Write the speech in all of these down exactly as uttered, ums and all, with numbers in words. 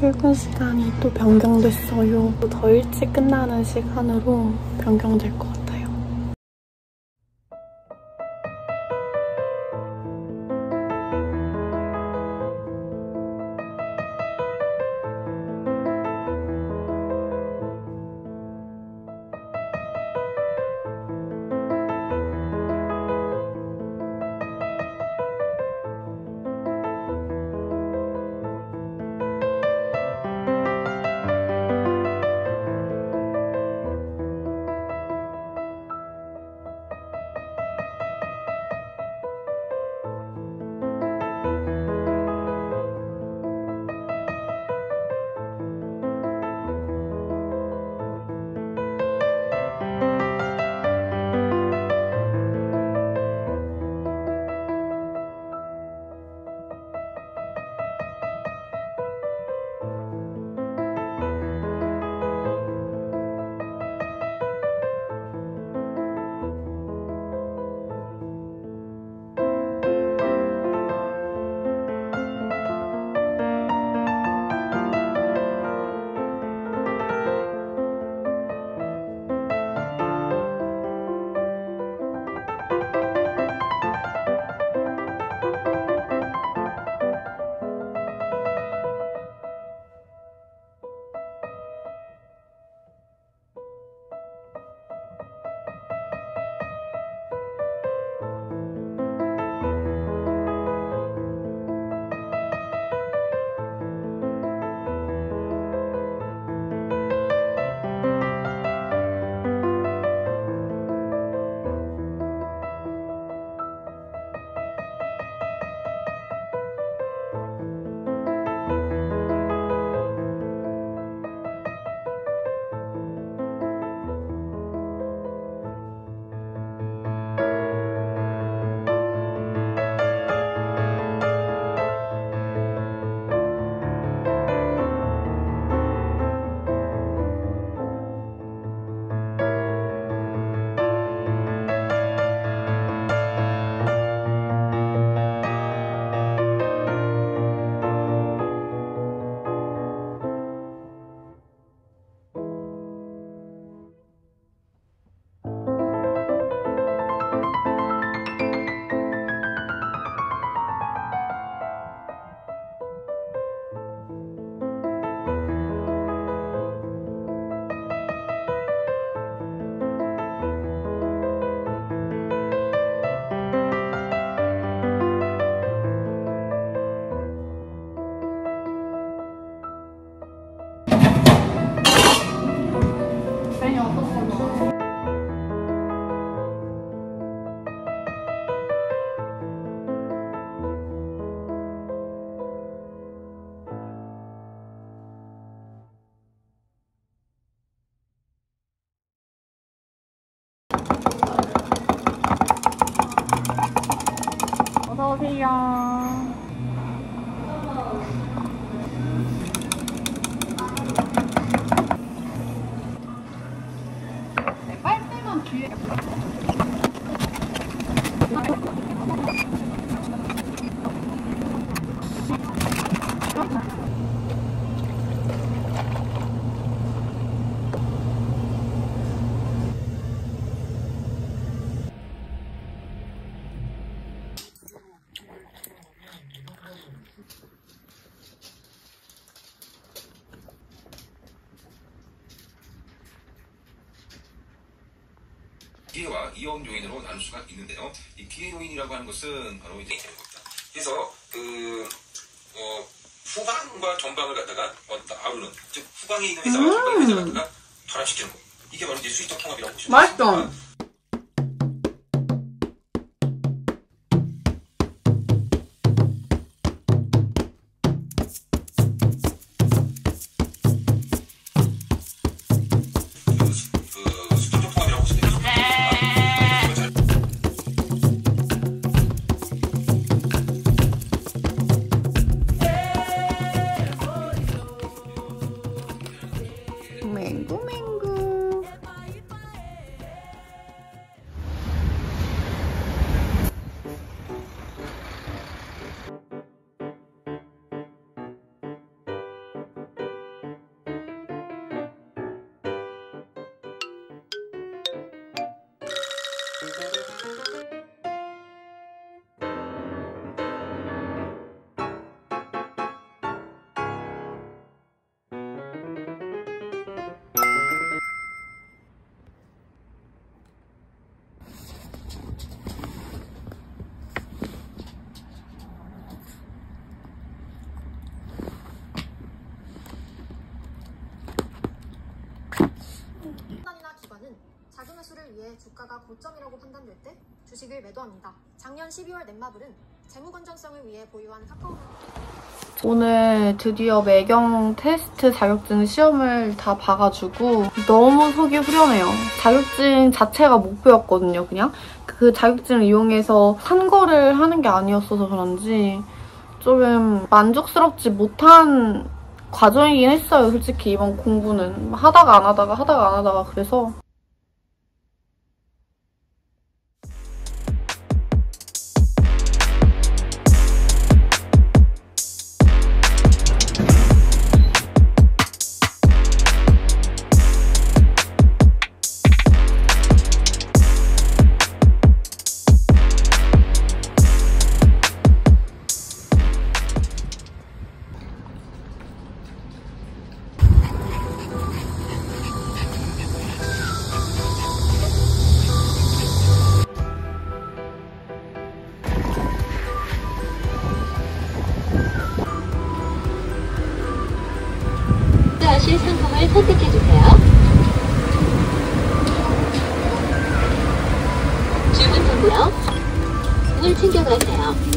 출근 시간이 또 변경됐어요. 또 더 일찍 끝나는 시간으로 변경될 것 같아요. 어서오세요. 네, 빨대만 뒤에. 기회와 이온 요인으로 나눌 수가 있는데요. 이 기회 요인이라고 하는 것은 바로 이제 되는 겁니다. 그래서 그 어, 후방과 전방을 갖다가 어, 아우르는, 즉 후방에 있는 회사와 음 전방의 회사를 갖다가 결합시키는 거. 이게 바로 이제 수익적 통합이라고 보시면 맛있다. 되겠습니다. 맹구 맹구. 자금 회수를 위해 주가가 고점이라고 판단될 때 주식을 매도합니다. 작년 십이월 넷마블은 재무 건전성을 위해 보유한 카카오 오늘 드디어 매경 테스트 자격증 시험을 다 봐가지고 너무 속이 후련해요. 자격증 자체가 목표였거든요, 그냥. 그 자격증을 이용해서 산거를 하는 게 아니었어서 그런지 좀 만족스럽지 못한 과정이긴 했어요, 솔직히 이번 공부는. 하다가 안 하다가 하다가 안 하다가 그래서. 하실 상품을 선택해주세요. 주문 통보요. 물 챙겨가세요.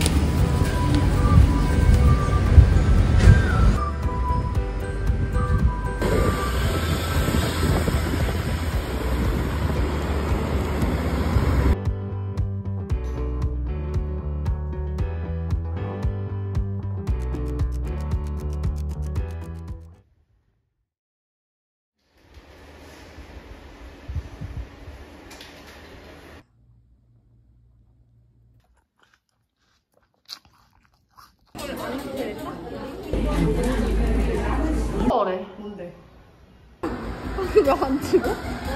뭐래? 뭔데? 왜 안 찍어?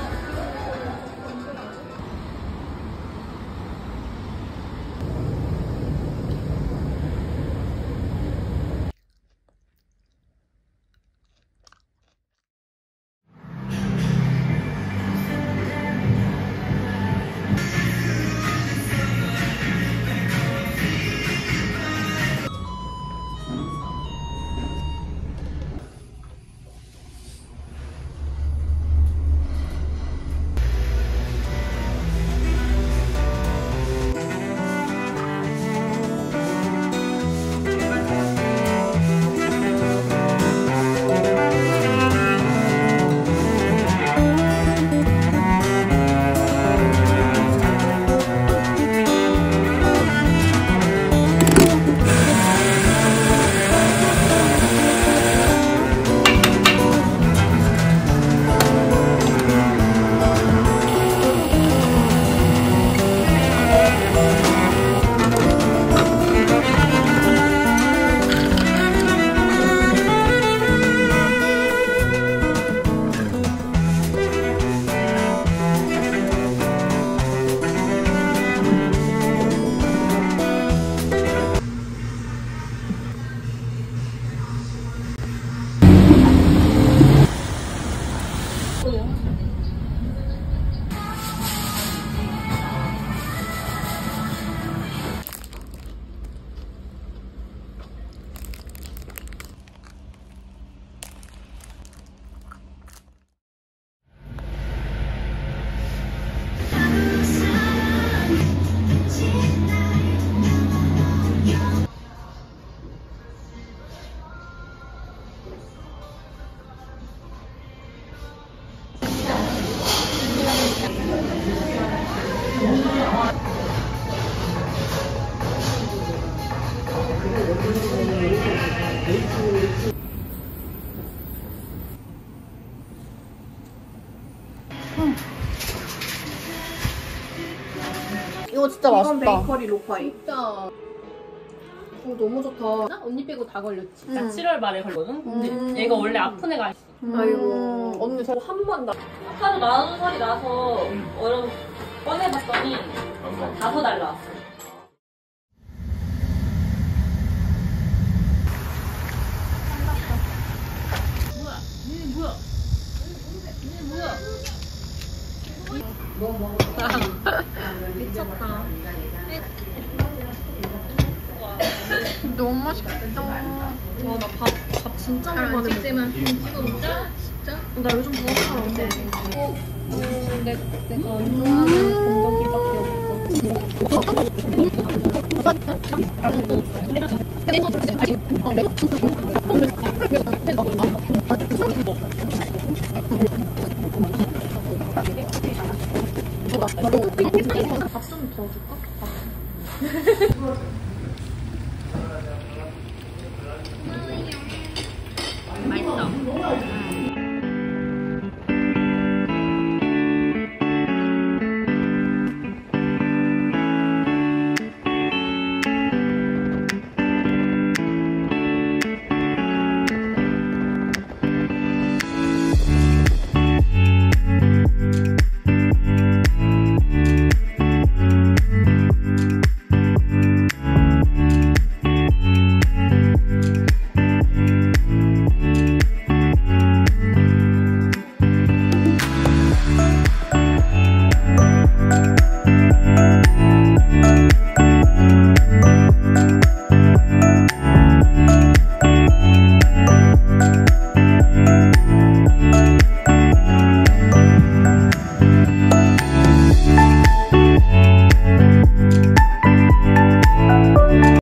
음. 이거 진짜 맛있다. 이건 베이커리 로파이. 진짜. 오, 너무 좋다. 언니 빼고 다 걸렸지. 나 음. 칠월 말에 걸거든? 근데 음. 얘가 원래 아픈 애가 있어. 음. 아이고. 언니 저 한 번 나. 하루 나눈 살이 나서 얼어 꺼내봤더니 다섯 알 나왔어. 뭐야? 얘 뭐야? 얘 뭐야? 미쳤다. 너무 맛있겠다. 와, 나 밥, 밥 진짜 많이 먹었지만 찍어 먹자? 진짜? 나 요즘 너무 잘 안 돼. 근데 내가 안 좋아하는 건더기밖에 없어. 밥 좀 더 줄까? 밥.